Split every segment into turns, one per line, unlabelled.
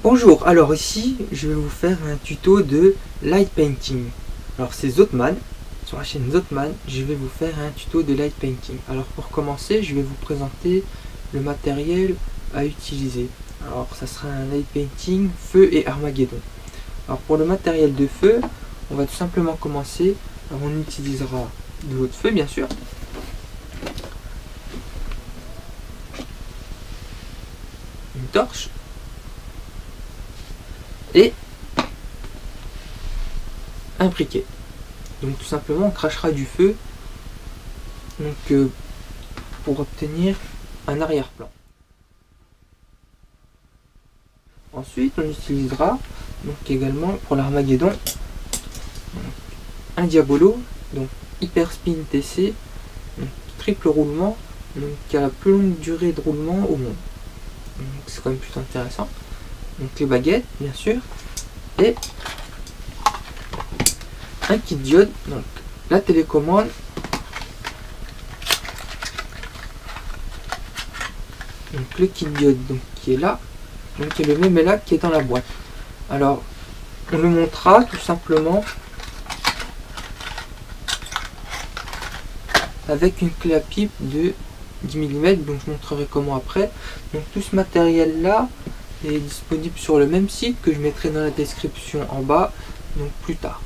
Bonjour, alors ici je vais vous faire un tuto de light painting. Alors c'est Zotman, sur la chaîne Zotman, je vais vous faire un tuto de light painting. Alors pour commencer, je vais vous présenter le matériel à utiliser. Alors ça sera un light painting feu et Armageddon. Alors pour le matériel de feu, on va tout simplement commencer. Alors on utilisera de l'eau de feu bien sûr. Une torche. Et un briquet. Donc tout simplement on crachera du feu donc, pour obtenir un arrière-plan. Ensuite on utilisera donc également pour l'Armageddon un Diabolo, donc Hyper Spin TC, donc, triple roulement, donc qui a la plus longue durée de roulement au monde. Donc c'est quand même plutôt intéressant. Donc les baguettes bien sûr, et un kit diode, donc la télécommande, donc le kit diode donc, qui est là, donc qui est le même là qui est dans la boîte. Alors on le montrera tout simplement avec une clé à pipe de 10 mm, donc je montrerai comment après. Donc tout ce matériel là est disponible sur le même site que je mettrai dans la description en bas, donc plus tard.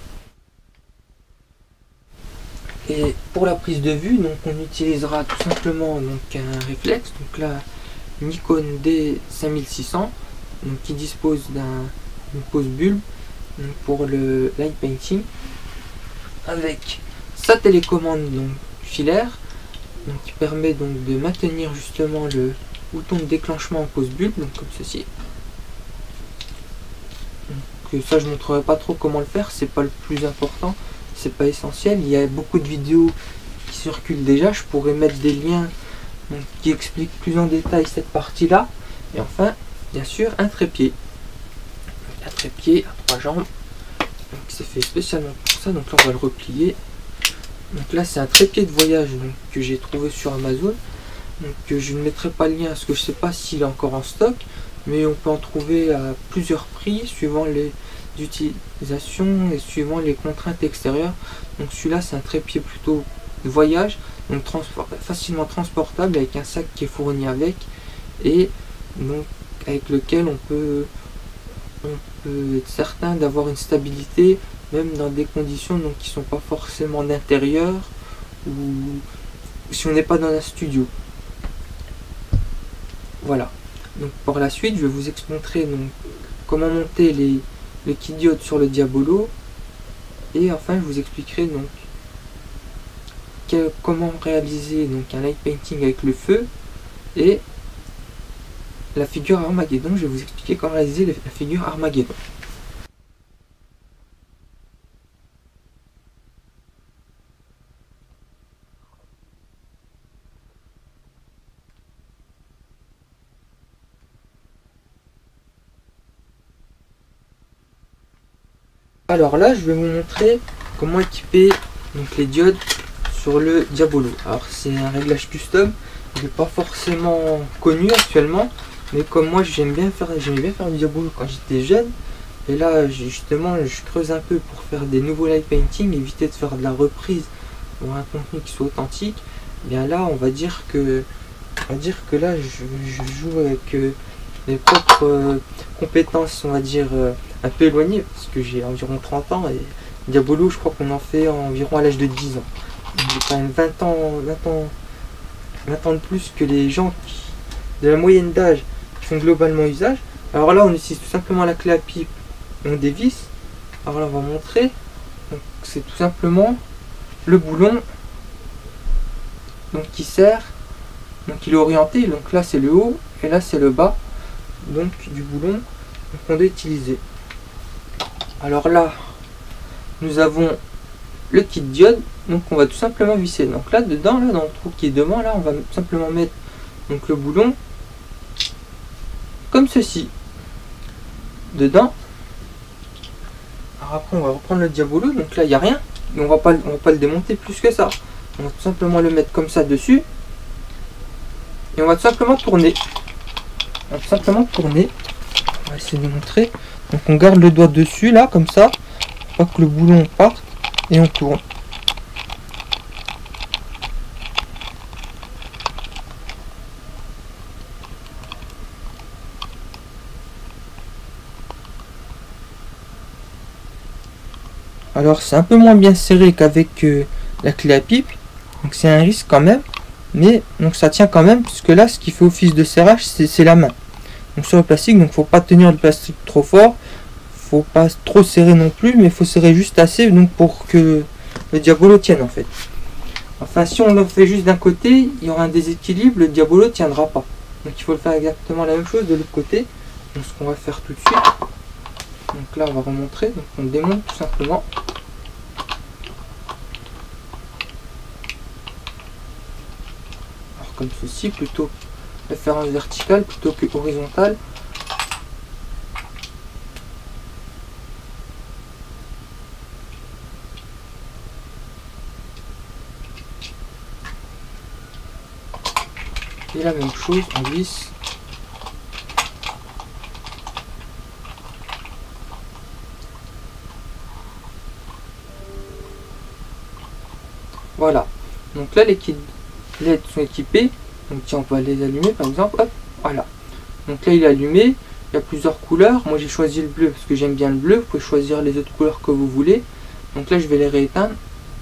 Et pour la prise de vue, donc on utilisera tout simplement donc un réflexe, donc la Nikon D5600, donc qui dispose d'une pose bulbe donc pour le light painting, avec sa télécommande donc filaire, donc qui permet donc de maintenir justement le bouton de déclenchement en pose bulbe, donc comme ceci. Donc ça je ne montrerai pas trop comment le faire, c'est pas le plus important, c'est pas essentiel. Il y a beaucoup de vidéos qui circulent déjà, je pourrais mettre des liens donc, qui expliquent plus en détail cette partie là. Et enfin bien sûr un trépied, donc, un trépied à 3 jambes, donc c'est fait spécialement pour ça. Donc là on va le replier. Donc là c'est un trépied de voyage donc, que j'ai trouvé sur Amazon. Donc je ne mettrai pas le lien parce que je ne sais pas s'il est encore en stock, mais on peut en trouver à plusieurs prix suivant les utilisations et suivant les contraintes extérieures. Donc celui-là c'est un trépied plutôt de voyage, donc facilement transportable avec un sac qui est fourni avec, et donc avec lequel on peut être certain d'avoir une stabilité même dans des conditions donc, qui ne sont pas forcément d'intérieur ou si on n'est pas dans un studio. Voilà. Donc par la suite je vais vous montrer donc comment monter le kit diode sur le Diabolo, et enfin je vous expliquerai donc comment réaliser donc un light painting avec le feu et la figure Armageddon. Je vais vous expliquer comment réaliser la figure Armageddon. Alors là je vais vous montrer comment équiper donc les diodes sur le Diabolo. Alors c'est un réglage custom, il n'est pas forcément connu actuellement, mais comme moi j'aimais bien faire du Diabolo quand j'étais jeune, et là justement je creuse un peu pour faire des nouveaux light painting, éviter de faire de la reprise pour un contenu qui soit authentique. Et bien là on va dire que là je joue avec mes propres compétences, on va dire un peu éloignées, parce que j'ai environ 30 ans et Diabolo je crois qu'on en fait environ à l'âge de 10 ans. J'ai quand même 20 ans de plus que les gens de la moyenne d'âge qui font globalement usage. Alors là on utilise tout simplement la clé à pipe, on dévisse. Alors là on va montrer, c'est tout simplement le boulon donc qui sert, donc il est orienté, donc là c'est le haut et là c'est le bas donc du boulon qu'on doit utiliser. Alors là nous avons le kit diode, donc on va tout simplement visser. Donc là dedans, là dans le trou qui est devant, là on va tout simplement mettre donc le boulon comme ceci dedans. Alors après on va reprendre le Diabolo, donc là il n'y a rien, on va pas le démonter plus que ça. On va tout simplement le mettre comme ça dessus et on va tout simplement tourner. On va tout simplement tourner On va essayer de montrer. Donc on garde le doigt dessus là comme ça, pour pas que le boulon parte, et on tourne. Alors c'est un peu moins bien serré qu'avec la clé à pipe, donc c'est un risque quand même, mais donc ça tient quand même, puisque là ce qui fait office de serrage c'est la main. Donc sur le plastique, donc faut pas tenir le plastique trop fort, faut pas trop serrer non plus, mais faut serrer juste assez donc pour que le diabolo tienne en fait. Enfin si on le fait juste d'un côté, il y aura un déséquilibre, le diabolo tiendra pas. Donc il faut le faire exactement la même chose de l'autre côté. Donc ce qu'on va faire tout de suite. Donc là on va remontrer, donc on démonte tout simplement. Alors comme ceci, plutôt le faire en vertical plutôt que horizontal. Et la même chose, on glisse. Voilà. Donc là les kits LED sont équipés. Donc tiens, on va les allumer par exemple. Hop, voilà. Donc là il est allumé. Il y a plusieurs couleurs. Moi j'ai choisi le bleu parce que j'aime bien le bleu. Vous pouvez choisir les autres couleurs que vous voulez. Donc là je vais les rééteindre.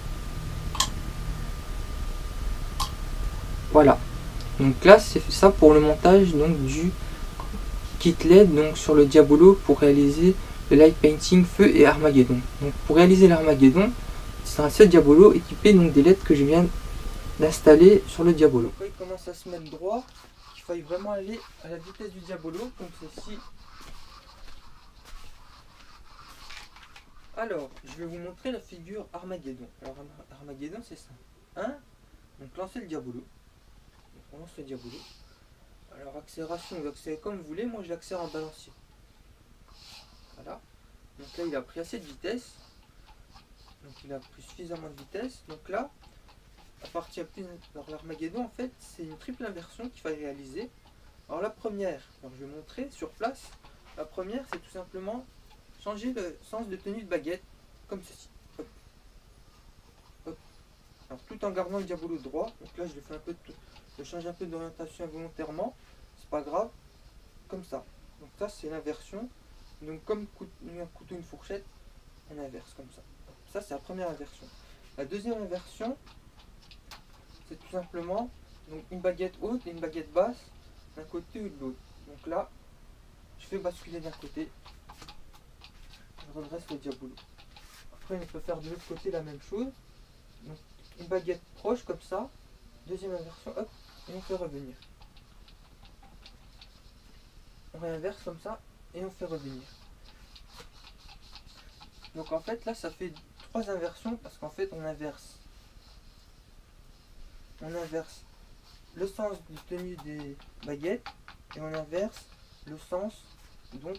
Voilà. Donc là c'est ça pour le montage donc du kit LED donc sur le Diabolo pour réaliser le light painting feu et Armageddon. Donc pour réaliser l'Armageddon, c'est un seul Diabolo équipé donc des LED que je viens d'installer sur le Diabolo. Quand il commence à se mettre droit, il faille vraiment aller à la vitesse du Diabolo comme ceci. Alors, je vais vous montrer la figure Armageddon. Alors Armageddon c'est ça. 1, donc lancer le Diabolo. Donc on lance le Diabolo. Alors accélération, vous accélérez comme vous voulez, moi je l'accélère en balancier. Voilà. Donc là il a pris assez de vitesse. Donc il a pris suffisamment de vitesse. Donc là, à partir de l'Armageddon en fait, c'est une triple inversion qu'il fallait réaliser. Alors la première, alors je vais montrer sur place. La première c'est tout simplement changer le sens de tenue de baguette, comme ceci. Hop. Hop. Alors tout en gardant le Diabolo droit. Donc là je le fais un peu je change un peu d'orientation involontairement. C'est pas grave. Comme ça. Donc ça c'est l'inversion. Donc comme un couteau, une fourchette, on inverse comme ça. Ça c'est la première inversion. La deuxième inversion, c'est tout simplement donc une baguette haute et une baguette basse d'un côté ou de l'autre. Donc là, je fais basculer d'un côté, je redresse le Diabolo. Après on peut faire de l'autre côté la même chose. Donc une baguette proche comme ça, deuxième inversion, hop, et on fait revenir. On réinverse comme ça et on fait revenir. Donc en fait là ça fait 3 inversions parce qu'en fait on inverse le sens de tenue des baguettes et on inverse le sens donc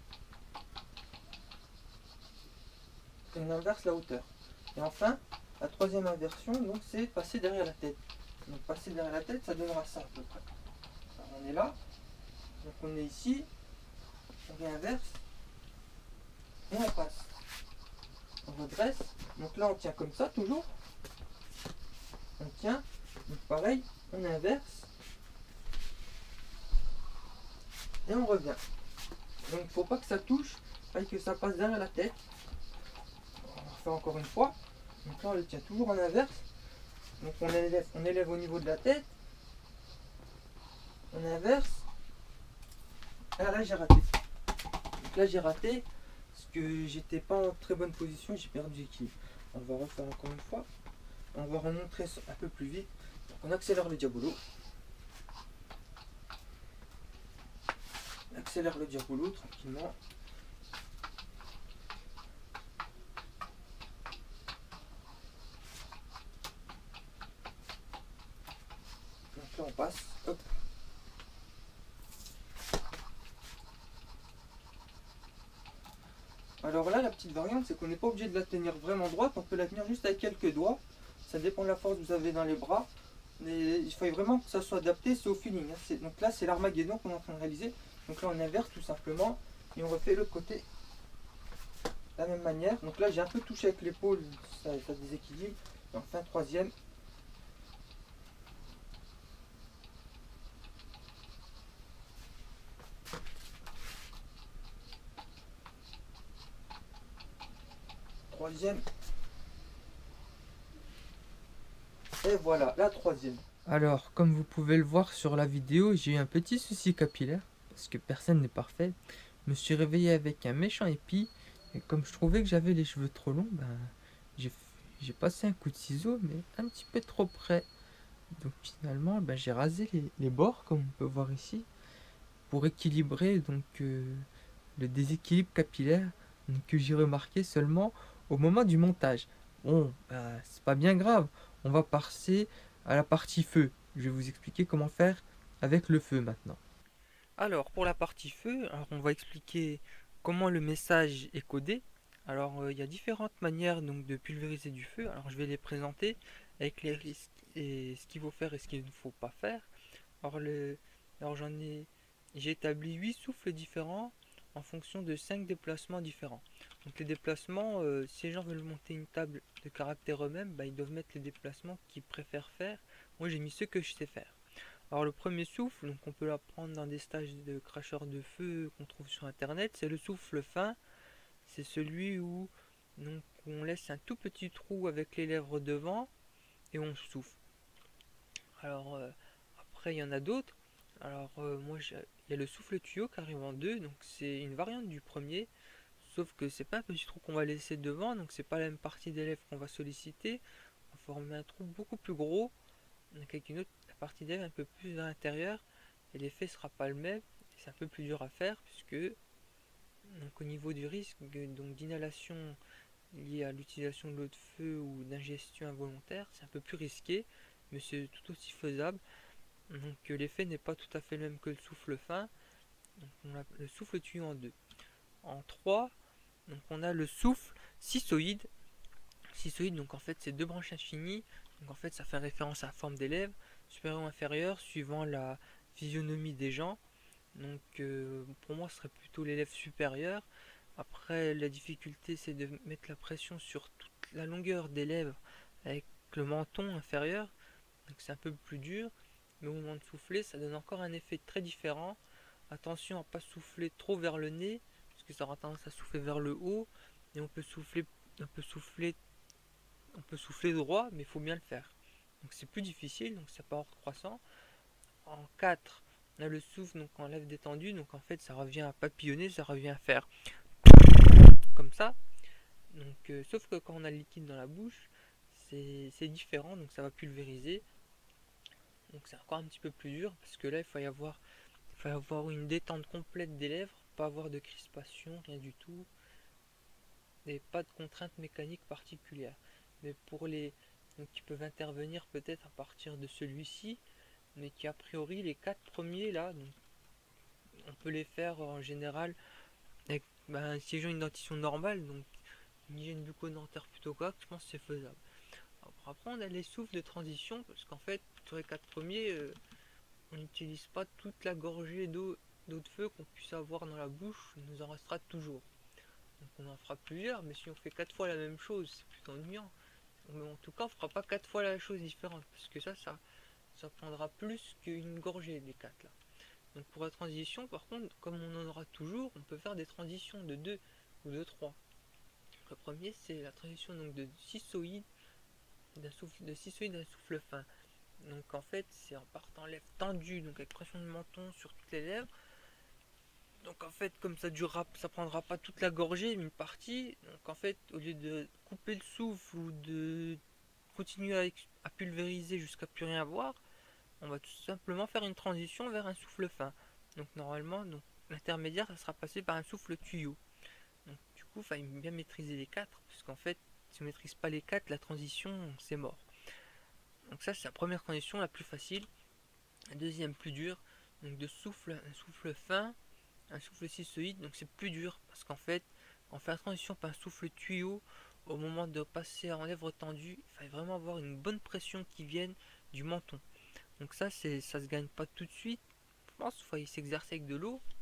et on inverse la hauteur. Et enfin la troisième inversion donc c'est passer derrière la tête. Donc passer derrière la tête ça donnera ça à peu près. Alors, on est là, donc on est ici, on réinverse et on passe. On redresse, donc là on tient comme ça toujours. On tient, donc pareil, on inverse et on revient. Donc il ne faut pas que ça touche, il faut que ça passe derrière la tête. On va refaire encore une fois. Donc là on le tient toujours en inverse. Donc on élève au niveau de la tête. On inverse. Et là j'ai raté. Donc là j'ai raté parce que j'étais pas en très bonne position, j'ai perdu l'équilibre. On va refaire encore une fois. On va remontrer un peu plus vite. Donc on accélère le Diabolo. On accélère le Diabolo tranquillement. Donc là on passe. Hop. Alors là la petite variante c'est qu'on n'est pas obligé de la tenir vraiment droite, on peut la tenir juste avec quelques doigts. Ça dépend de la force que vous avez dans les bras. Mais il faut vraiment que ça soit adapté, c'est au feeling. Donc là c'est l'Armageddon qu'on est en train de réaliser. Donc là on inverse tout simplement. Et on refait le côté de la même manière. Donc là j'ai un peu touché avec l'épaule, ça déséquilibre. Et enfin troisième. Troisième. Et voilà, la troisième. Alors, comme vous pouvez le voir sur la vidéo, j'ai eu un petit souci capillaire, parce que personne n'est parfait. Je me suis réveillé avec un méchant épi, et comme je trouvais que j'avais les cheveux trop longs, ben, j'ai passé un coup de ciseau, mais un petit peu trop près. Donc finalement, ben, j'ai rasé les bords, comme on peut voir ici, pour équilibrer le déséquilibre capillaire que j'ai remarqué seulement au moment du montage. Bon, bah, c'est pas bien grave. On va passer à la partie feu. Je vais vous expliquer comment faire avec le feu maintenant. Alors, pour la partie feu, alors on va expliquer comment le message est codé. Alors, il y a différentes manières donc, de pulvériser du feu. Alors, je vais les présenter avec les risques et ce qu'il faut faire et ce qu'il ne faut pas faire. Alors, alors j'ai établi 8 souffles différents en fonction de 5 déplacements différents. Donc les déplacements, si les gens veulent monter une table de caractère eux-mêmes, bah, ils doivent mettre les déplacements qu'ils préfèrent faire. Moi j'ai mis ceux que je sais faire. Alors le premier souffle, donc on peut l'apprendre dans des stages de cracheurs de feu qu'on trouve sur internet, c'est le souffle fin. C'est celui où donc, on laisse un tout petit trou avec les lèvres devant et on souffle. Alors après il y en a d'autres. Alors il y a le souffle tuyau qui arrive en deux, donc c'est une variante du premier, sauf que c'est pas un petit trou qu'on va laisser devant, donc c'est pas la même partie des lèvres qu'on va solliciter. On va former un trou beaucoup plus gros, donc avec une autre partie des lèvres un peu plus à l'intérieur, et l'effet sera pas le même. C'est un peu plus dur à faire puisque donc au niveau du risque donc d'inhalation lié à l'utilisation de l'eau de feu ou d'ingestion involontaire, c'est un peu plus risqué, mais c'est tout aussi faisable. Donc l'effet n'est pas tout à fait le même que le souffle fin. Donc on a le souffle tuyau en deux. En 3, donc on a le souffle cissoïde. Cissoïde, donc en fait c'est deux branches infinies. Donc en fait ça fait référence à la forme des lèvres, supérieure ou inférieure, suivant la physionomie des gens. Donc pour moi ce serait plutôt les lèvres supérieures. Après la difficulté c'est de mettre la pression sur toute la longueur des lèvres avec le menton inférieur. Donc c'est un peu plus dur. Mais au moment de souffler, ça donne encore un effet très différent. Attention à ne pas souffler trop vers le nez, parce que ça aura tendance à souffler vers le haut. Et on peut souffler, on peut souffler droit, mais il faut bien le faire. Donc c'est plus difficile, donc ça part croissant. En 4, on a le souffle donc en lèvres détendues, donc en fait ça revient à papillonner, ça revient à faire comme ça. Donc sauf que quand on a le liquide dans la bouche, c'est différent, donc ça va pulvériser. Donc c'est encore un petit peu plus dur parce que là il faut y avoir une détente complète des lèvres, pas avoir de crispation, rien du tout, et pas de contraintes mécaniques particulières. Mais pour les donc, qui peuvent intervenir peut-être à partir de celui-ci, mais qui a priori les 4 premiers là, donc, on peut les faire en général avec si les gens ont une dentition normale, donc une hygiène bucco-dentaire plutôt correcte, je pense que c'est faisable. Après on a les souffles de transition, parce qu'en fait sur les 4 premiers, on n'utilise pas toute la gorgée d'eau de feu qu'on puisse avoir dans la bouche, il nous en restera toujours. Donc on en fera plusieurs, mais si on fait 4 fois la même chose, c'est plus ennuyant. Mais en tout cas, on fera pas 4 fois la chose différente, parce que ça prendra plus qu'une gorgée des 4 là. Donc pour la transition, par contre, comme on en aura toujours, on peut faire des transitions de 2 ou de 3. Le premier, c'est la transition donc de cissoïde, d'un souffle fin. Donc en fait, c'est en partant lèvres tendues, donc avec pression de menton sur toutes les lèvres. Donc en fait, comme ça durera, ça prendra pas toute la gorgée, mais une partie. Donc en fait, au lieu de couper le souffle ou de continuer à pulvériser jusqu'à plus rien voir, on va tout simplement faire une transition vers un souffle fin. Donc normalement, donc, l'intermédiaire, ça sera passé par un souffle tuyau. Donc du coup, il faut bien maîtriser les 4, parce qu'en fait, si on ne maîtrise pas les 4, la transition, c'est mort. Donc ça, c'est la première transition la plus facile. La deuxième, plus dure. Donc de un souffle fin, un souffle cissoïde, donc c'est plus dur, parce qu'en fait, on fait la transition par un souffle tuyau. Au moment de passer en lèvres tendues, il fallait vraiment avoir une bonne pression qui vienne du menton. Donc ça se gagne pas tout de suite. Je pense qu'il faut s'exercer avec de l'eau.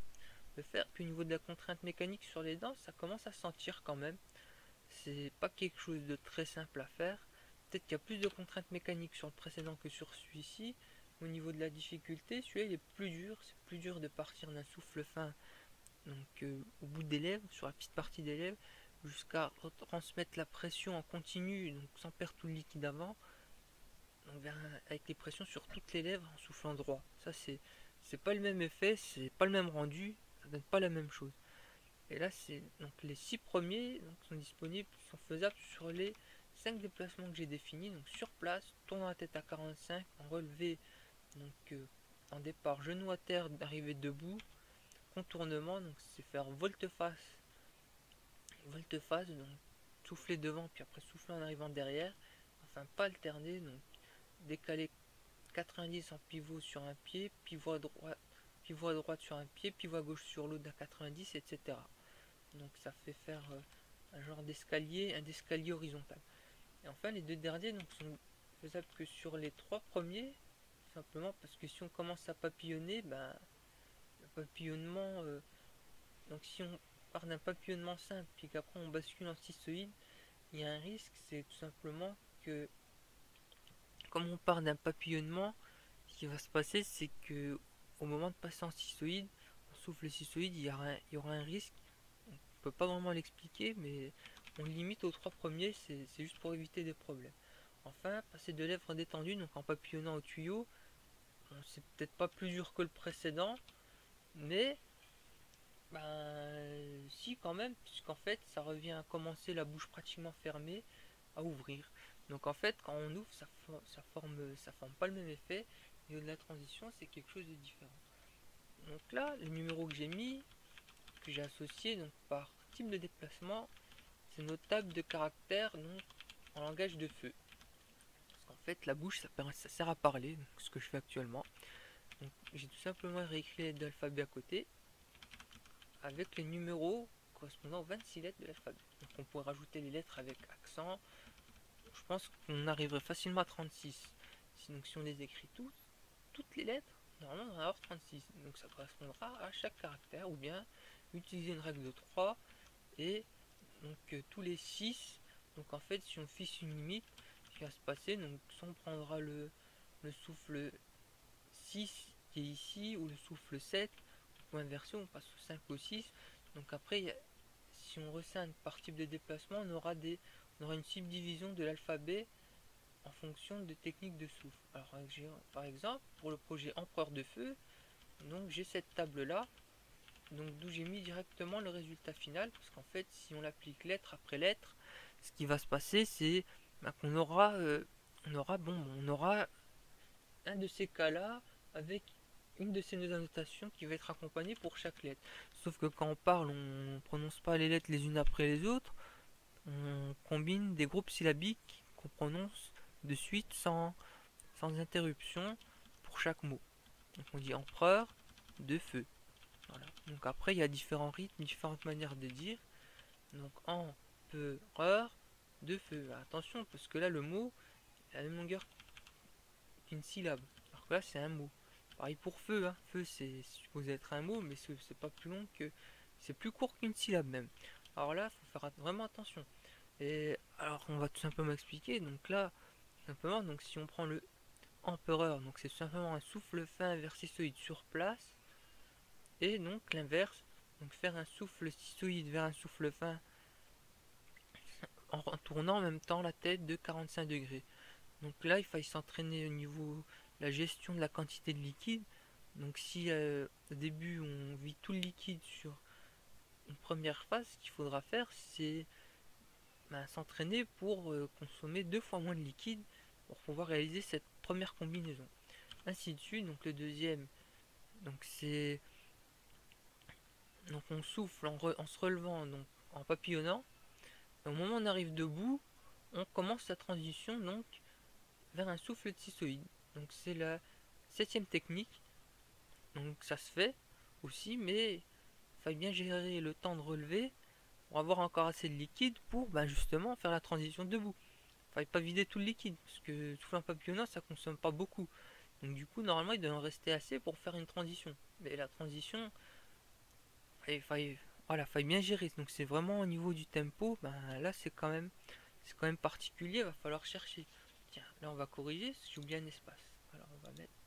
le faire. Puis au niveau de la contrainte mécanique sur les dents, ça commence à se sentir quand même. C'est pas quelque chose de très simple à faire. Peut-être qu'il y a plus de contraintes mécaniques sur le précédent que sur celui-ci. Au niveau de la difficulté, celui-là il est plus dur. C'est plus dur de partir d'un souffle fin, donc au bout des lèvres, sur la petite partie des lèvres, jusqu'à transmettre la pression en continu, donc sans perdre tout le liquide avant, donc avec les pressions sur toutes les lèvres en soufflant droit. Ça c'est pas le même effet, c'est pas le même rendu, ça donne pas la même chose. Et là c'est donc les 6 premiers donc, sont disponibles, sont faisables sur les 5 déplacements que j'ai définis, donc sur place, tournant la tête à 45, en relevé, donc en départ genou à terre, d'arriver debout, contournement, donc c'est faire volte-face, donc souffler devant puis après souffler en arrivant derrière, enfin pas alterner, donc décaler 90 en pivot sur un pied, pivot à droite sur un pied, pivot à gauche sur l'autre à 90, etc. Donc ça fait faire un genre d'escalier, un escalier horizontal. Et enfin les deux derniers donc sont faisables que sur les 3 premiers, simplement parce que si on commence à papillonner, ben le papillonnement, donc si on part d'un papillonnement simple puis qu'après on bascule en cystoïde, il y a un risque, c'est tout simplement que comme on part d'un papillonnement, ce qui va se passer c'est que au moment de passer en cystoïde, on souffle le cystoïde, il y aura un risque. On peut pas vraiment l'expliquer, mais on limite aux 3 premiers, c'est juste pour éviter des problèmes. Enfin, passer de lèvres détendues, donc en papillonnant au tuyau, c'est peut-être pas plus dur que le précédent, mais si quand même, puisqu'en fait ça revient à commencer la bouche pratiquement fermée, à ouvrir. Donc en fait quand on ouvre, ça forme pas le même effet, et au-delà de la transition c'est quelque chose de différent. Donc là, le numéro que j'ai mis, que j'ai associé donc par type de déplacement, c'est notre table de caractères donc en langage de feu. Parce qu'en fait la bouche ça sert à parler, donc ce que je fais actuellement. Donc j'ai tout simplement réécrit les lettres de l'alphabet à côté, avec les numéros correspondant aux 26 lettres de l'alphabet. Donc on pourrait rajouter les lettres avec accent. Je pense qu'on arriverait facilement à 36. Donc si on les écrit toutes les lettres, normalement on va avoir 36. Donc ça correspondra à chaque caractère, ou bien utiliser une règle de 3 et donc tous les 6. Donc en fait si on fixe une limite, ce qui va se passer, donc soit on prendra le souffle 6 qui est ici, ou le souffle 7, ou inversé, on passe au 5 ou 6. Donc après, si on rescinde par type de déplacement, on aura une subdivision de l'alphabet en fonction de techniques de souffle. Alors par exemple, pour le projet Empereur de Feu, donc j'ai cette table là, donc d'où j'ai mis directement le résultat final, parce qu'en fait, si on l'applique lettre après lettre, ce qui va se passer, c'est qu'on aura, on aura un de ces cas-là avec une de ces deux annotations qui va être accompagnée pour chaque lettre. Sauf que quand on parle, on ne prononce pas les lettres les unes après les autres, on combine des groupes syllabiques qu'on prononce de suite sans interruption pour chaque mot. Donc on dit empereur de feu. Voilà. Donc après il y a différents rythmes, différentes manières de dire. Donc empereur de feu. Attention parce que là le mot a la même longueur qu'une syllabe. Alors que là c'est un mot. Pareil pour feu, hein. Feu c'est supposé être un mot, mais c'est pas plus long que. C'est plus court qu'une syllabe même. Alors là, il faut faire vraiment attention. Et alors on va tout simplement expliquer. Donc là, simplement, donc si on prend le empereur, donc c'est simplement un souffle fin vers cystoïde sur place. Et donc l'inverse, donc faire un souffle cystoïde vers un souffle fin en tournant en même temps la tête de 45 degrés. Donc là, il faille s'entraîner au niveau de la gestion de la quantité de liquide. Donc si au début on vide tout le liquide sur une première phase, ce qu'il faudra faire c'est s'entraîner pour consommer 2 fois moins de liquide pour pouvoir réaliser cette première combinaison. Ainsi de suite, donc le deuxième, donc c'est donc on souffle en se relevant, donc en papillonnant. Et au moment où on arrive debout, on commence la transition donc vers un souffle cystoïde. Donc c'est la 7ème technique. Donc ça se fait aussi, mais il faut bien gérer le temps de relever pour avoir encore assez de liquide pour justement faire la transition debout. Fallait pas vider tout le liquide, parce que souffler en papillonnant ça consomme pas beaucoup. Donc du coup normalement il doit en rester assez pour faire une transition. Mais la transition, voilà, faille bien gérer. Donc c'est vraiment au niveau du tempo, ben là c'est quand même particulier, va falloir chercher. Tiens, là on va corriger, j'ai oublié un espace. Alors on va mettre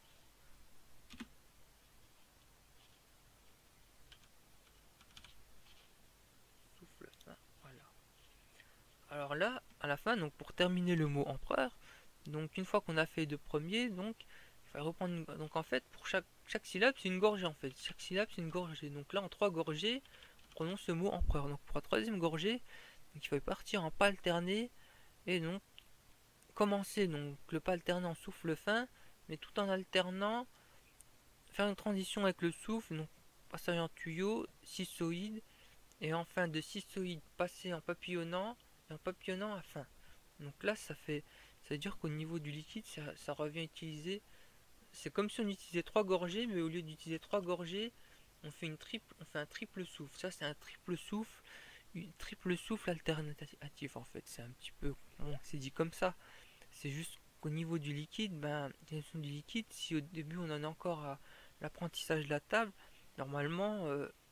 souffle fin, voilà. Alors là, à la fin, donc pour terminer le mot empereur, donc une fois qu'on a fait les deux premiers, donc il faut reprendre donc en fait pour chaque syllabe c'est une gorgée en fait. Chaque syllabe c'est une gorgée. Donc là en 3 gorgées, on prononce le mot empereur. Donc pour la troisième gorgée, donc il faut partir en pas alterné et donc commencer donc le pas alterné en souffle fin, mais tout en alternant, faire une transition avec le souffle, donc passage en tuyau, sistoïde, et enfin de sistoïde passer en papillonnant et en papillonnant à fin. Donc là ça veut dire qu'au niveau du liquide ça revient à utiliser, c'est comme si on utilisait 3 gorgées, mais au lieu d'utiliser 3 gorgées, on fait un triple souffle. Ça c'est un triple souffle alternatif en fait. C'est un petit peu, bon, c'est dit comme ça. C'est juste qu'au niveau du liquide, si au début on en a encore à l'apprentissage de la table, normalement,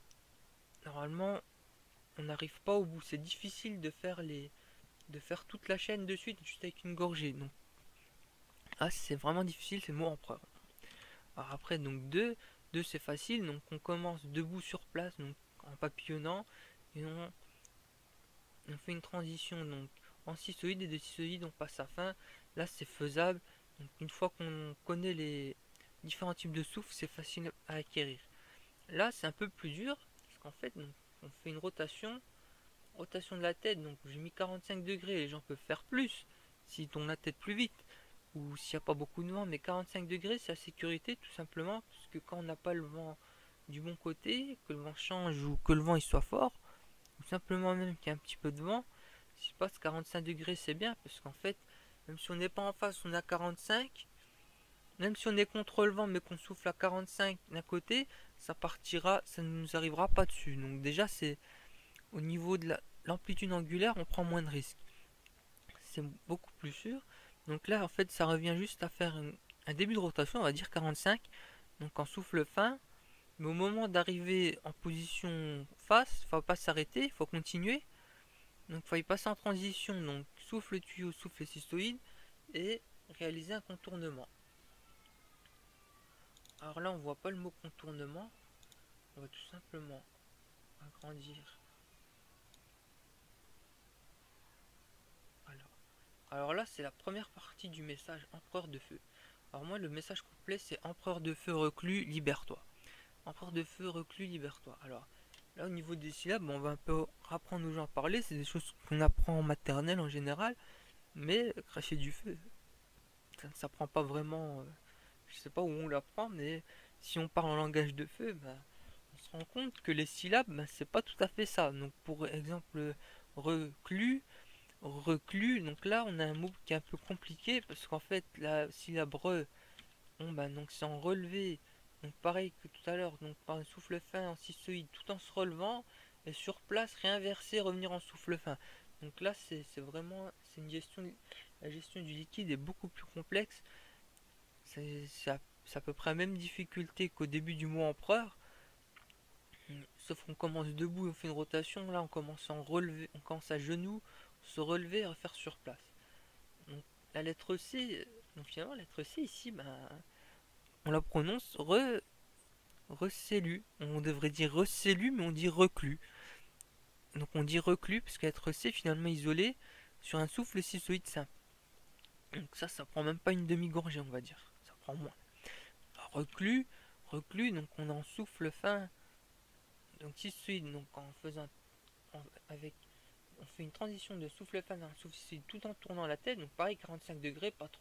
on n'arrive pas au bout. C'est difficile de faire toute la chaîne de suite juste avec une gorgée. Donc, c'est vraiment difficile, c'est le mot empereur. Alors après, donc 2 c'est facile. Donc on commence debout sur place, donc en papillonnant, et on fait une transition donc en sistoïde, et de sistoïde on passe à fin. Là c'est faisable. Donc une fois qu'on connaît les différents types de souffle, c'est facile à acquérir. Là c'est un peu plus dur parce qu'en fait on fait une rotation de la tête. Donc j'ai mis 45 degrés, les gens peuvent faire plus si tournent la tête plus vite ou s'il n'y a pas beaucoup de vent, mais 45 degrés c'est la sécurité tout simplement, parce que quand on n'a pas le vent du bon côté, que le vent change ou que le vent il soit fort, ou simplement même qu'il y a un petit peu de vent, si passe 45 degrés c'est bien, parce qu'en fait même si on n'est pas en face, on a 45, même si on est contre le vent mais qu'on souffle à 45 d'un côté, ça partira, ça ne nous arrivera pas dessus. Donc déjà c'est au niveau de l'amplitude angulaire, on prend moins de risques, c'est beaucoup plus sûr. Donc là en fait ça revient juste à faire un début de rotation, on va dire 45, donc en souffle fin, mais au moment d'arriver en position face, il ne faut pas s'arrêter, il faut continuer. Donc il faut y passer en transition, donc souffle tuyau, souffle cystoïde, et réaliser un contournement. Alors là on voit pas le mot contournement, on va tout simplement agrandir. Alors là c'est la première partie du message empereur de feu. Alors moi le message complet c'est empereur de feu reclus, libère-toi. Empereur de feu reclus, libère-toi. Alors là au niveau des syllabes, on va un peu apprendre aux gens à parler, c'est des choses qu'on apprend en maternelle en général, mais cracher du feu, ça ne s'apprend pas vraiment, je sais pas où on l'apprend, mais si on parle en langage de feu, on se rend compte que les syllabes, c'est pas tout à fait ça. Donc pour exemple, reclus, donc là on a un mot qui est un peu compliqué, parce qu'en fait la syllabe re, donc c'est en relevé, donc pareil que tout à l'heure, donc par un souffle fin en cystoïde, tout en se relevant, et sur place réinverser, revenir en souffle fin. Donc là c'est vraiment, c'est une gestion, la gestion du liquide est beaucoup plus complexe. C'est à peu près la même difficulté qu'au début du mot empereur, sauf qu'on commence debout, on fait une rotation. Là on commence à relever, on commence à genoux, se relever et refaire sur place. Donc la lettre C, donc finalement la lettre C ici, on la prononce recelu. On devrait dire recelu, mais on dit reclus. Donc on dit reclus parce que la lettre C finalement isolée sur un souffle cystoïde simple. Donc ça prend même pas une demi-gorgée, on va dire. Ça prend moins. Alors, reclus, donc on en souffle fin. Donc cystoïde, donc en faisant avec, on fait une transition de souffle fin vers un souffle cystoïde tout en tournant la tête. Donc pareil 45 degrés, pas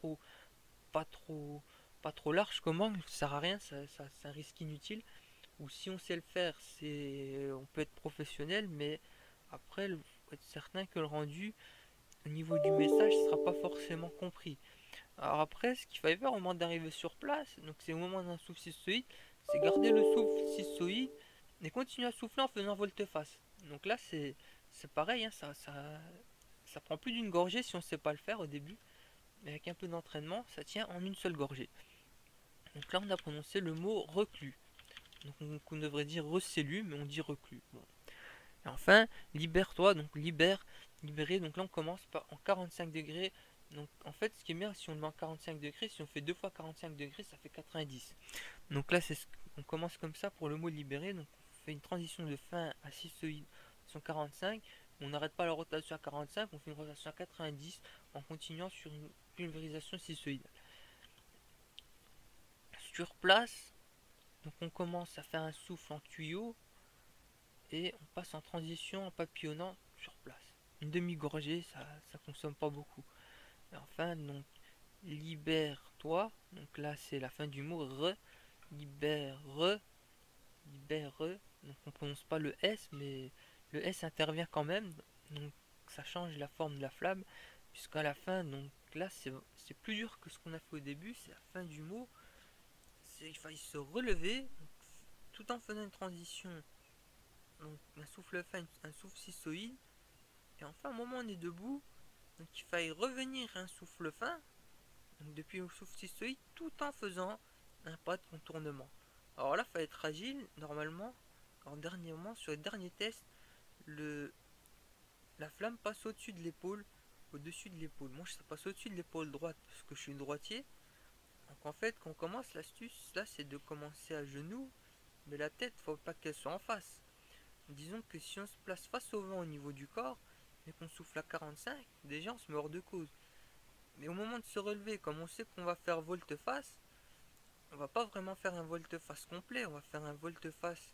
trop large comme angle, ça sert à rien, c'est un risque inutile. Ou si on sait le faire, on peut être professionnel, mais après il faut être certain que le rendu au niveau du message ne sera pas forcément compris. Alors après, ce qu'il fallait faire au moment d'arriver sur place, donc c'est au moment d'un souffle cystoïde, c'est garder le souffle cystoïde et continuer à souffler en faisant volte-face. Donc là c'est pareil, hein, ça prend plus d'une gorgée si on ne sait pas le faire au début, mais avec un peu d'entraînement, ça tient en une seule gorgée. Donc là on a prononcé le mot reclus. Donc on devrait dire recellus, mais on dit reclus. Bon. Et enfin, libère-toi, donc libérer, donc là on commence par en 45 degrés. Donc en fait, ce qui est bien, si on le met en 45 degrés, si on fait 2 fois 45 degrés, ça fait 90. Donc là, on commence comme ça pour le mot libérer. Donc on fait une transition de fin à cystoïde sur 45. On n'arrête pas la rotation à 45, on fait une rotation à 90 en continuant sur une pulvérisation cystoïde. Sur place, donc on commence à faire un souffle en tuyau et on passe en transition en papillonnant sur place. Une demi-gorgée, ça consomme pas beaucoup. Et enfin, donc, libère-toi. Donc là, c'est la fin du mot. Libère, libère. Donc on prononce pas le S, mais le S intervient quand même. Donc ça change la forme de la flamme. Jusqu'à la fin, donc là, c'est plus dur que ce qu'on a fait au début. C'est la fin du mot. Il faille se relever tout en faisant une transition. Donc un souffle fin, un souffle cystoïde. Et enfin, au moment où on est debout, donc il faille revenir à un souffle fin, donc depuis le souffle cystoïde, tout en faisant un pas de contournement. Alors là, il faut être agile, normalement. Alors dernièrement, sur les derniers tests, la flamme passe au-dessus de l'épaule, au-dessus de l'épaule. Moi, ça passe au-dessus de l'épaule droite, parce que je suis droitier. Donc en fait, quand on commence, l'astuce, là, c'est de commencer à genoux, mais la tête, faut pas qu'elle soit en face. Disons que si on se place face au vent au niveau du corps, et qu'on souffle à 45, déjà on se met hors de cause. Mais au moment de se relever, comme on sait qu'on va faire volte-face, on va pas vraiment faire un volte-face complet, on va faire un volte-face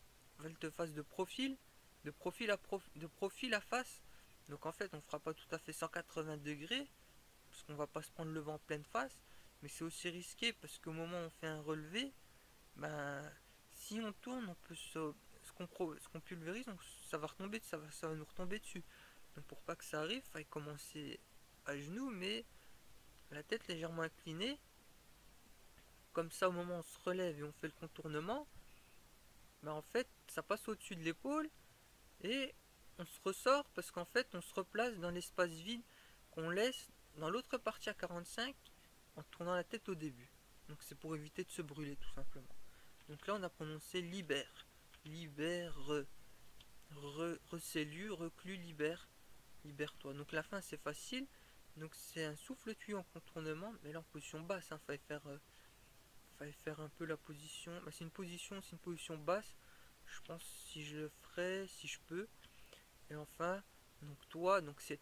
de profil à face. Donc en fait, on fera pas tout à fait 180 degrés, parce qu'on va pas se prendre le vent en pleine face, mais c'est aussi risqué parce qu'au moment où on fait un relevé, ben si on tourne, on peut ce qu'on pulvérise, donc ça va retomber, ça va nous retomber dessus. Donc pour pas que ça arrive, il faut commencer à genoux, mais la tête légèrement inclinée. Comme ça, au moment où on se relève et on fait le contournement, ben en fait, ça passe au-dessus de l'épaule et on se ressort parce qu'en fait, on se replace dans l'espace vide qu'on laisse dans l'autre partie à 45 en tournant la tête au début. Donc c'est pour éviter de se brûler tout simplement. Donc là, on a prononcé libère, libère, recellus, reclus, libère, libère-toi. Donc la fin, c'est facile. Donc c'est un souffle tuyau en contournement, mais là en position basse. Fallait faire un peu la position. Bah, c'est une position basse. Je pense si je le ferais, si je peux. Et enfin, donc toi, donc c'est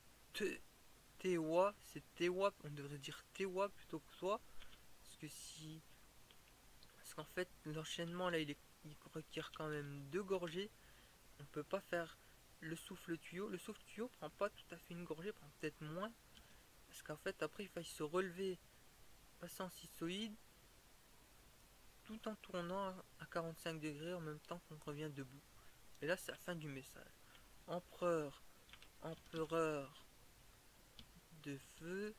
Tewa, c'est Tewa, on devrait dire Tewa plutôt que toi. Parce que si. Parce qu'en fait, l'enchaînement là, il requiert quand même deux gorgées. On peut pas faire le souffle tuyau. Le souffle tuyau prend pas tout à fait une gorgée, prend peut-être moins. Parce qu'en fait, après, il faut se relever, passer en cystoïde, tout en tournant à 45 degrés en même temps qu'on revient debout. Et là, c'est la fin du message. Empereur, empereur de feu,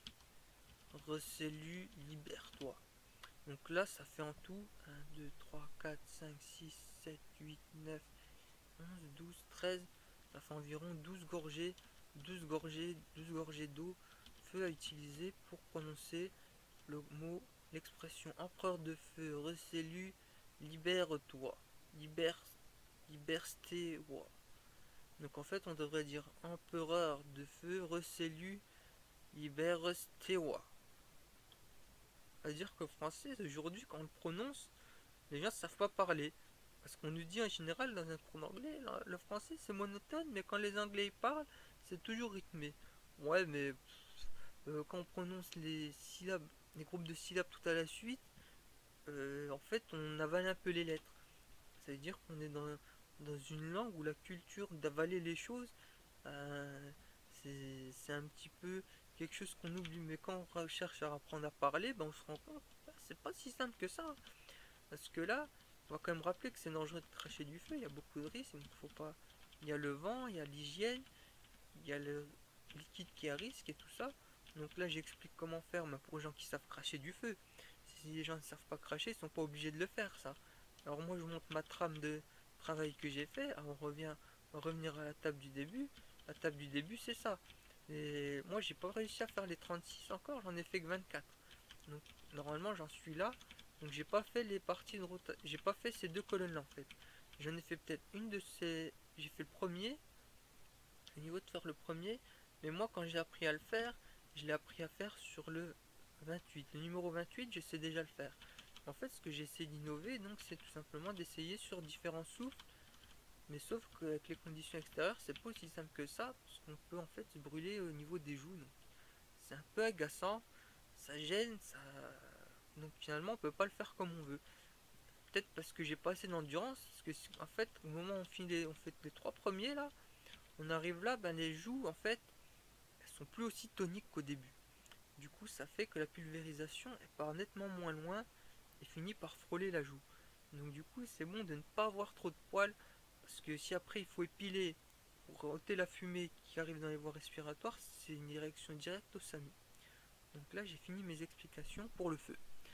recellus, libère-toi. Donc là, ça fait en tout 1, 2, 3, 4, 5, 6, 7, 8, 9, 11, 12, 13. Ça fait environ 12 gorgées, 12 gorgées, 12 gorgées d'eau, feu à utiliser pour prononcer le mot, l'expression empereur de feu, recellus, libère-toi. Libère, libère-toi. Donc en fait, on devrait dire empereur de feu, recellus, libère-toi. C'est-à-dire que le français, aujourd'hui, quand on le prononce, les gens ne savent pas parler. Parce qu'on nous dit en général dans un cours d'anglais, le français c'est monotone, mais quand les anglais parlent, c'est toujours rythmé. Ouais, mais quand on prononce les syllabes, les groupes de syllabes tout à la suite, en fait, on avale un peu les lettres. Ça veut dire qu'on est dans une langue où la culture d'avaler les choses, euh, c'est un petit peu quelque chose qu'on oublie. Mais quand on cherche à apprendre à parler, ben on se rend compte que c'est pas si simple que ça. Parce que là, on va quand même rappeler que c'est dangereux de cracher du feu, il y a beaucoup de risques, il faut pas. Il y a le vent, il y a l'hygiène, il y a le liquide qui est à risque et tout ça. Donc là, j'explique comment faire pour les gens qui savent cracher du feu. Si les gens ne savent pas cracher, ils sont pas obligés de le faire, ça. Alors moi, je vous montre ma trame de travail que j'ai fait. Alors on va revenir à la table du début. La table du début, c'est ça. Et moi, j'ai pas réussi à faire les 36 encore, j'en ai fait que 24. Donc normalement, j'en suis là. Donc j'ai pas fait les parties de rotation, j'ai pas fait ces deux colonnes là en fait. J'en ai fait peut-être une de ces, j'ai fait le premier, au niveau de faire le premier, mais moi quand j'ai appris à le faire, je l'ai appris à faire sur le 28. Le numéro 28, je sais déjà le faire. En fait, ce que j'essaie d'innover, donc, c'est tout simplement d'essayer sur différents souffles, mais sauf qu'avec les conditions extérieures, c'est pas aussi simple que ça, parce qu'on peut en fait se brûler au niveau des joues. Donc c'est un peu agaçant, ça gêne, ça. Donc finalement, on peut pas le faire comme on veut. Peut-être parce que j'ai pas assez d'endurance, parce que en fait, au moment où on fait les trois premiers là, on arrive là, ben les joues en fait, elles sont plus aussi toniques qu'au début. Du coup, ça fait que la pulvérisation elle part nettement moins loin et finit par frôler la joue. Donc du coup, c'est bon de ne pas avoir trop de poils, parce que si après il faut épiler pour ôter la fumée qui arrive dans les voies respiratoires, c'est une direction directe au SAMU. Donc là, j'ai fini mes explications pour le feu.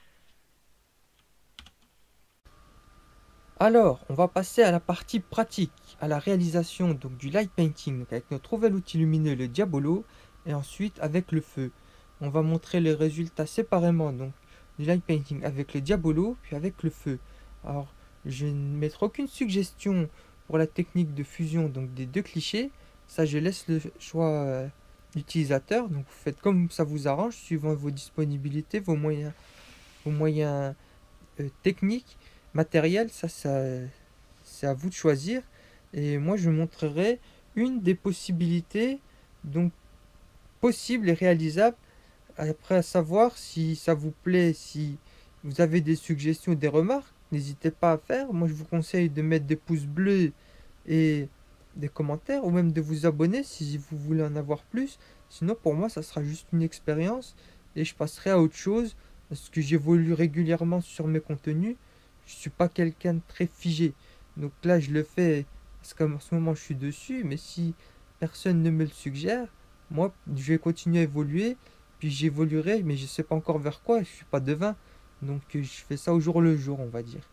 Alors, on va passer à la partie pratique, à la réalisation donc, du light painting donc, avec notre nouvel outil lumineux, le Diabolo, et ensuite avec le feu. On va montrer les résultats séparément donc, du light painting avec le Diabolo, puis avec le feu. Alors, je ne mettrai aucune suggestion pour la technique de fusion donc, des deux clichés. Ça, je laisse le choix utilisateur. Donc, vous faites comme ça vous arrange, suivant vos disponibilités, vos moyens techniques, matériels. Ça c'est à vous de choisir. Et moi, je montrerai une des possibilités donc possibles et réalisables. Après, à savoir si ça vous plaît, si vous avez des suggestions, des remarques, n'hésitez pas à faire. Moi, je vous conseille de mettre des pouces bleus et des commentaires, ou même de vous abonner si vous voulez en avoir plus. Sinon, pour moi, ça sera juste une expérience et je passerai à autre chose parce que j'évolue régulièrement sur mes contenus. Je suis pas quelqu'un de très figé. Donc là, je le fais parce qu'en ce moment, je suis dessus, mais si personne ne me le suggère, moi, je vais continuer à évoluer, puis j'évoluerai, mais je sais pas encore vers quoi, je suis pas devin. Donc je fais ça au jour le jour, on va dire.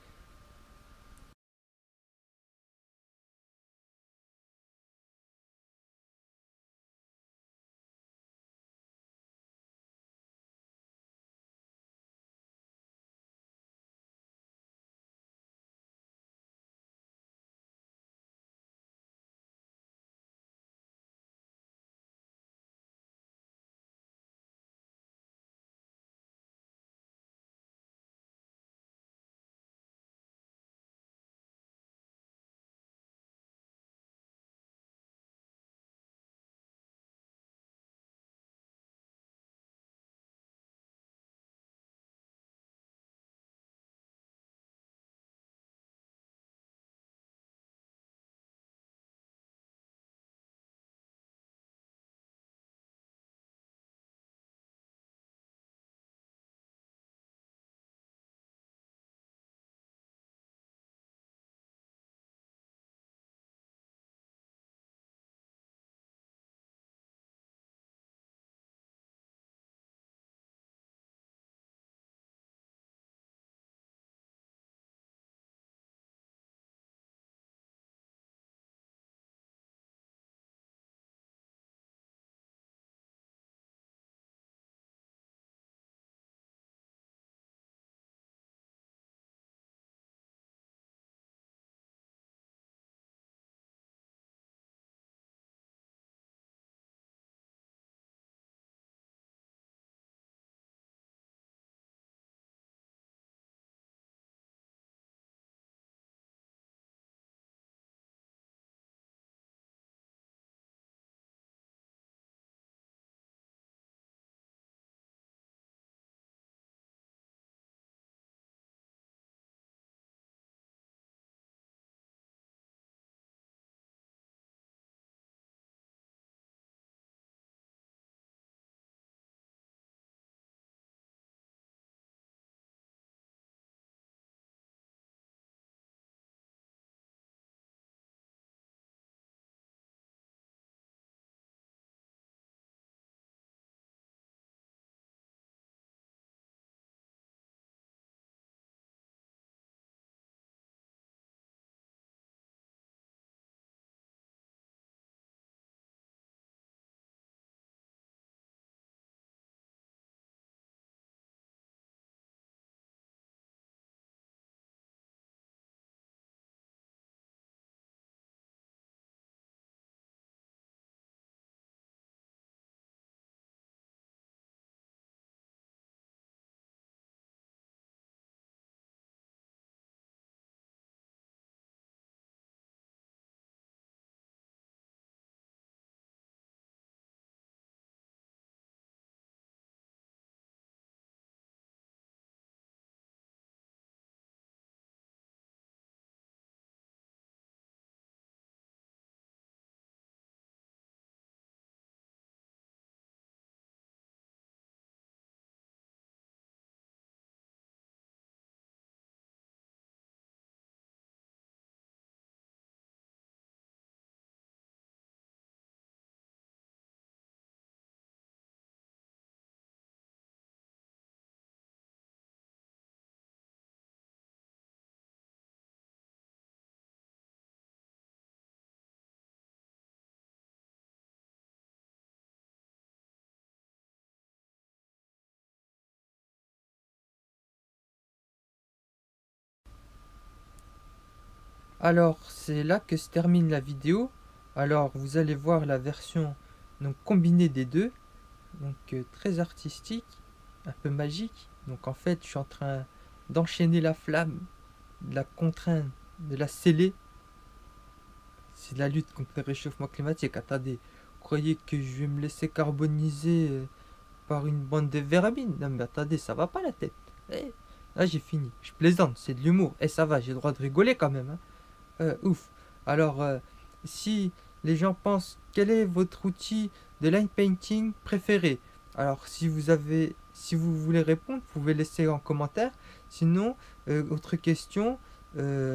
Alors, c'est là que se termine la vidéo. Alors, vous allez voir la version donc combinée des deux, donc très artistique, un peu magique. Donc en fait, je suis en train d'enchaîner la flamme, de la contraindre, de la sceller. C'est la lutte contre le réchauffement climatique. Attendez, vous croyez que je vais me laisser carboniser par une bande de vermine? Non mais attendez, ça va pas la tête. Eh, là j'ai fini. Je plaisante, c'est de l'humour. Eh ça va, j'ai le droit de rigoler quand même, hein. Ouf. Alors, si les gens pensent quel est votre outil de line painting préféré, alors si vous voulez répondre, vous pouvez laisser en commentaire. Sinon, autre question, euh,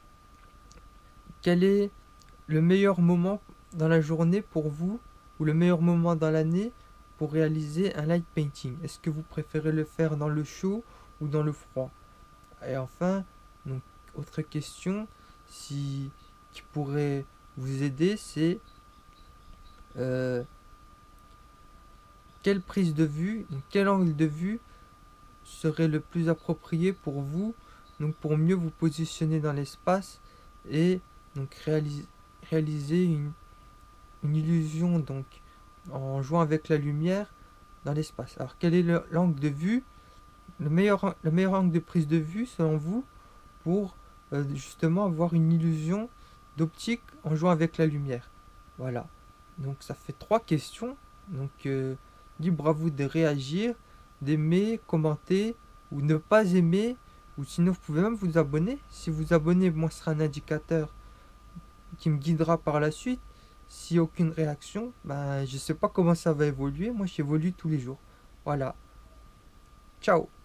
quel est le meilleur moment dans la journée pour vous ou le meilleur moment dans l'année pour réaliser un light painting? Est-ce que vous préférez le faire dans le chaud ou dans le froid? Et enfin, donc, autre question qui pourrait vous aider, c'est euh, quelle prise de vue, donc quel angle de vue serait le plus approprié pour vous, donc pour mieux vous positionner dans l'espace et donc réaliser une illusion donc en jouant avec la lumière dans l'espace. Alors quel est l'angle de vue, le meilleur angle de prise de vue selon vous pour justement avoir une illusion d'optique en jouant avec la lumière? Voilà. Donc ça fait trois questions. Donc libre à vous de réagir, d'aimer, commenter ou ne pas aimer. Ou sinon vous pouvez même vous abonner. Si vous abonnez, moi ce sera un indicateur qui me guidera par la suite. Si aucune réaction, ben je sais pas comment ça va évoluer. Moi j'évolue tous les jours. Voilà. Ciao.